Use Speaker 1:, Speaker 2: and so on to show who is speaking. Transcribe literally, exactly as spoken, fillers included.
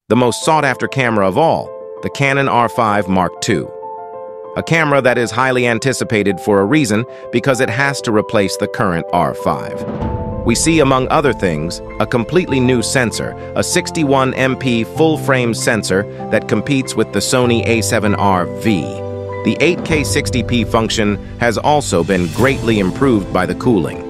Speaker 1: the most sought-after camera of all, the Canon R five Mark two. A camera that is highly anticipated for a reason, because it has to replace the current R five. We see, among other things, a completely new sensor, a sixty-one megapixel full-frame sensor that competes with the Sony A seven R V. The eight K sixty p function has also been greatly improved by the cooling.